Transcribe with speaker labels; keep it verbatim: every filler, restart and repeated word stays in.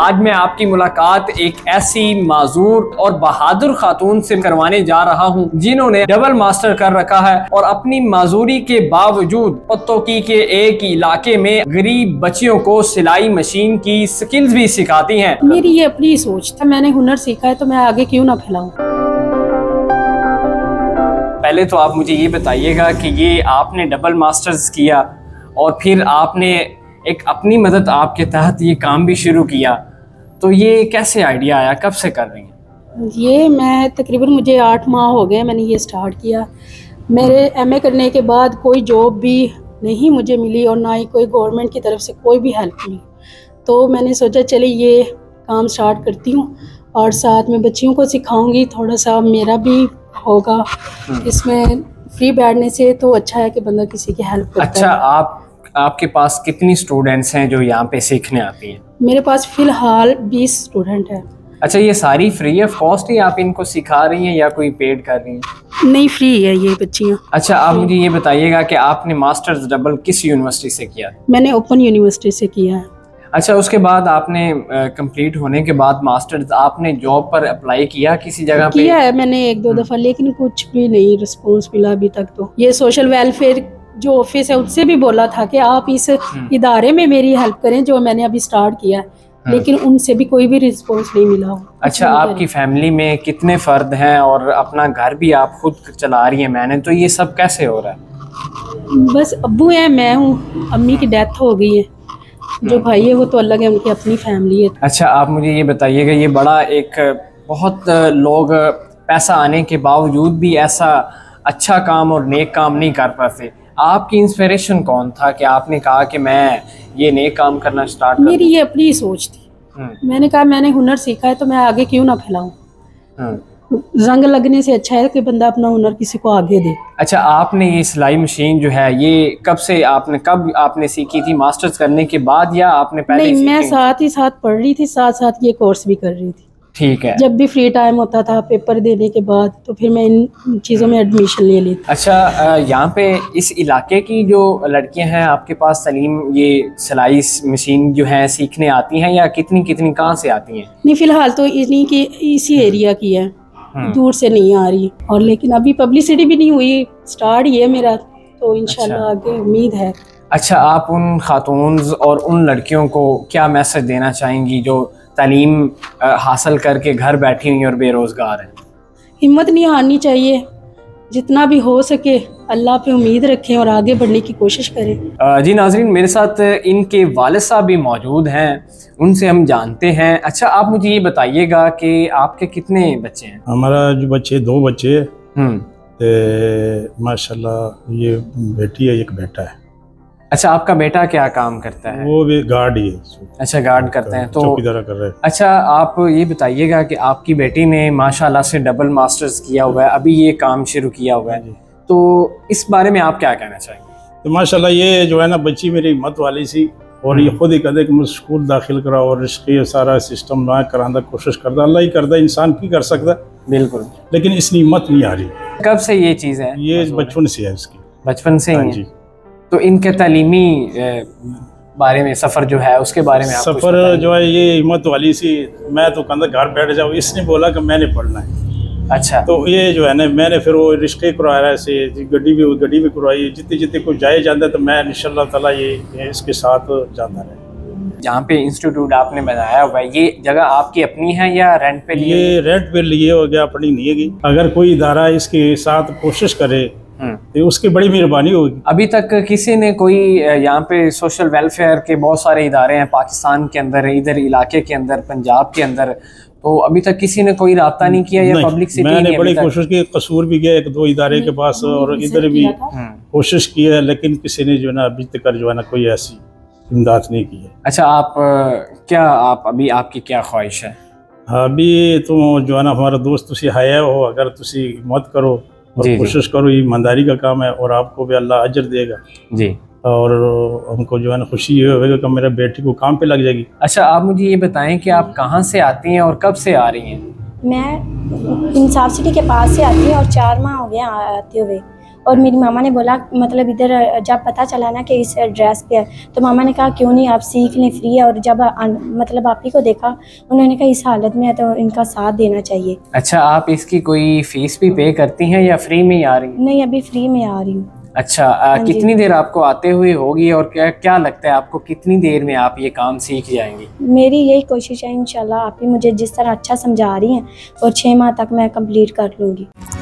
Speaker 1: आज मैं आपकी मुलाकात एक ऐसी माजूर और बहादुर खातून से करवाने जा रहा हूँ जिन्होंने डबल मास्टर कर रखा है और अपनी माजूरी के बावजूद पत्तोकी के एक इलाके में गरीब बच्चियों को सिलाई मशीन की स्किल्स भी सिखाती हैं।
Speaker 2: मेरी ये अपनी सोच था, मैंने हुनर सीखा है तो मैं आगे क्यों ना फैलाऊं।
Speaker 1: पहले तो आप मुझे ये बताइएगा कि ये आपने डबल मास्टर्स किया और फिर आपने एक अपनी मदद आपके तहत ये काम भी शुरू किया, तो ये कैसे आइडिया आया, कब से कर रही हैं?
Speaker 2: ये मैं तकरीबन मुझे आठ माह हो गए मैंने ये स्टार्ट किया। मेरे एमए करने के बाद कोई जॉब भी नहीं मुझे मिली और ना ही कोई गवर्नमेंट की तरफ से कोई भी हेल्प मिली, तो मैंने सोचा चले ये काम स्टार्ट करती हूँ और साथ में बच्चियों को सिखाऊंगी, थोड़ा सा मेरा भी होगा इसमें। फ्री बैठने से तो अच्छा है कि बंदा किसी की हेल्प करता
Speaker 1: अच्छा,
Speaker 2: है।
Speaker 1: आप आपके पास कितनी स्टूडेंट्स हैं जो यहाँ पे सीखने आती हैं?
Speaker 2: मेरे पास फ़िलहाल बीस स्टूडेंट हैं।
Speaker 1: अच्छा, ये सारी फ्री ऑफ कॉस्ट ही आप इनको सिखा रही हैं या कोई पेड कर रही हैं?
Speaker 2: नहीं, फ्री है ये बच्चियाँ।
Speaker 1: अच्छा, आप मुझे ये बताइएगा कि आपने मास्टर्स डबल किस यूनिवर्सिटी से किया?
Speaker 2: मैंने ओपन यूनिवर्सिटी से किया है।
Speaker 1: अच्छा, उसके बाद आपने कंप्लीट uh, होने के बाद मास्टर्स आपने जॉब पर अप्लाई किया किसी जगह पे?
Speaker 2: किया है मैंने एक दो दफ़ा, लेकिन कुछ भी नहीं रिस्पॉन्स मिला अभी तक। तो ये सोशल वेलफेयर जो ऑफिस है उससे भी बोला था कि आप इस इदारे में मेरी हेल्प करें जो मैंने अभी स्टार्ट किया, लेकिन उनसे भी कोई भी रिस्पॉन्स नहीं मिला।
Speaker 1: अच्छा, आपकी फैमिली में कितने फ़र्द हैं और अपना घर भी आप खुद चला रही हैं, मैंने तो ये सब कैसे हो रहा है?
Speaker 2: बस अब्बू हैं, मैं हूँ, अम्मी की डेथ हो गई है, जो भाई है वो तो अलग है, उनकी अपनी फैमिली है।
Speaker 1: अच्छा, आप मुझे ये बताइएगा, ये बड़ा एक बहुत लोग पैसा आने के बावजूद भी ऐसा अच्छा काम और नेक काम नहीं कर पाते, आपकी इंस्पिरेशन कौन था कि आपने कहा कि मैं ये नेक काम करना स्टार्ट?
Speaker 2: मेरी ये अपनी सोच थी, मैंने कहा मैंने हुनर सीखा है तो मैं आगे क्यों ना फैलाऊं। जंग लगने से अच्छा है कि बंदा अपना हुनर किसी को आगे दे। अच्छा, आपने ये सिलाई मशीन जो है ये कब से आपने कब आपने सीखी थी? मास्टर्स करने के बाद या आपने पहले? नहीं, मैं साथ ही साथ पढ़ रही थी, साथ साथ ये कोर्स भी कर रही थी।
Speaker 1: ठीक है।
Speaker 2: जब भी फ्री टाइम होता था पेपर देने के बाद तो फिर मैं इन चीज़ों में एडमिशन ले ली।
Speaker 1: अच्छा, यहाँ पे इस इलाके की जो लड़कियां हैं आपके पास सलीम, ये सिलाई मशीन जो है सीखने आती हैं या कितनी कितनी कहाँ से आती हैं?
Speaker 2: नहीं, फिलहाल तो इन्हीं की इसी एरिया की है, दूर से नहीं आ रही, और लेकिन अभी पब्लिसिटी भी नहीं हुई, स्टार्ट ही है मेरा, तो इंशाल्लाह आगे उम्मीद है।
Speaker 1: अच्छा, आप उन खातून और उन लड़कियों को क्या मैसेज देना चाहेंगी जो तालीम हासिल करके घर बैठी हुई और बेरोज़गार हैं?
Speaker 2: हिम्मत नहीं हारनी चाहिए, जितना भी हो सके अल्लाह पे उम्मीद रखें और आगे बढ़ने की कोशिश करें।
Speaker 1: जी नाज़रीन, मेरे साथ इनके वालिद साहब भी मौजूद हैं, उनसे हम जानते हैं। अच्छा, आप मुझे ये बताइएगा कि आपके कितने बच्चे हैं?
Speaker 3: हमारा जो बच्चे दो बच्चे
Speaker 1: हम्म
Speaker 3: ते माशाल्लाह, ये बेटी है एक बेटा है।
Speaker 1: अच्छा, आपका बेटा क्या काम करता है?
Speaker 3: वो भी गार्ड ही है।
Speaker 1: अच्छा, गार्ड करते हैं, तो
Speaker 3: चौकीदार कर रहे हैं।
Speaker 1: अच्छा, आप ये बताइएगा कि आपकी बेटी ने माशाल्लाह से डबल मास्टर्स किया हुआ है, अभी ये काम शुरू किया हुआ है, तो इस बारे में आप क्या कहना चाहेंगे?
Speaker 3: तो माशाल्लाह ये जो है ना बच्ची मेरी हिम्मत वाली सी, और ये खुद ही कहते कि मुझे स्कूल दाखिल करा और इसके सारा सिस्टम ना कराने की कोशिश करता, अल्लाह ही करता, इंसान की कर सकता।
Speaker 1: बिल्कुल,
Speaker 3: लेकिन इसकी हिम्मत नहीं आ रही।
Speaker 1: कब से ये चीज़ है?
Speaker 3: ये बचपन से है इसकी।
Speaker 1: बचपन से ही? तो इनके तालीमी बारे में सफ़र जो है उसके बारे में आप
Speaker 3: सफ़र जो है ये हिम्मत वाली सी, मैं तो कहता घर बैठ जाओ, इसने बोला कि मैंने पढ़ना है। अच्छा, तो ये जो है ना मैंने फिर वो रिश्ते करवाया, ऐसे गड्डी भी गड्डी भी करवाई, जितने जितने कुछ जाए जाता तो मैं इंशाल्लाह ताला ये, ये इसके साथ जाता रहे।
Speaker 1: जहाँ पे इंस्टीट्यूट आपने बनाया हुआ है, ये जगह आपकी अपनी है या रेंट पे लिए?
Speaker 3: ये रेंट पे लिए हो गया, अपनी नहीं है। अगर कोई इदारा इसके साथ कोशिश करे तो उसकी बड़ी मेहरबानी होगी।
Speaker 1: अभी तक किसी ने कोई यहाँ पे सोशल वेलफेयर के बहुत सारे इदारे हैं पाकिस्तान के अंदर, इधर इलाके के अंदर, पंजाब के अंदर, तो अभी तक किसी ने कोई राब्ता नहीं किया या पब्लिसिटी?
Speaker 3: मैंने बड़ी कोशिश की, कसूर भी गया एक दो इदारे के पास और इधर भी कोशिश की है, लेकिन किसी ने जो है ना अभी तक जो है ना कोई ऐसी इमदाद नहीं की है।
Speaker 1: अच्छा, आप क्या आप अभी आपकी क्या ख्वाहिश है?
Speaker 3: अभी तो जो है ना हमारा दोस्त तुसी हाया हो, अगर तुसी मत करो और कोशिश करो, ये ईमानदारी का काम है और आपको भी अल्लाह अजर देगा जी, और हमको जो है ना खुशी ये होगा कि मेरा बेटी को काम पे लग जाएगी।
Speaker 1: अच्छा, आप मुझे ये बताएं कि आप कहाँ से आती हैं और कब से आ रही हैं?
Speaker 4: मैं इंसाफ सिटी के पास से आती हूँ और चार माह हो गए आते हुए, और मेरी मामा ने बोला, मतलब इधर जब पता चला ना कि इस एड्रेस पे है, तो मामा ने कहा क्यों नहीं आप सीख लें, फ्री है। और जब मतलब आप ही को देखा, उन्होंने कहा इस हालत में है तो इनका साथ देना चाहिए।
Speaker 1: अच्छा, आप इसकी कोई फीस भी पे करती हैं या फ्री में ही आ रही हैं?
Speaker 4: नहीं, अभी फ्री में आ रही हूँ।
Speaker 1: अच्छा, आ, कितनी देर आपको आते हुए होगी और क्या क्या लगता है आपको कितनी देर में आप ये काम सीख जाएंगी?
Speaker 4: मेरी यही कोशिश है, इंशाल्लाह आप ही मुझे जिस तरह अच्छा समझा रही हैं और छः माह तक मैं कंप्लीट कर लूँगी।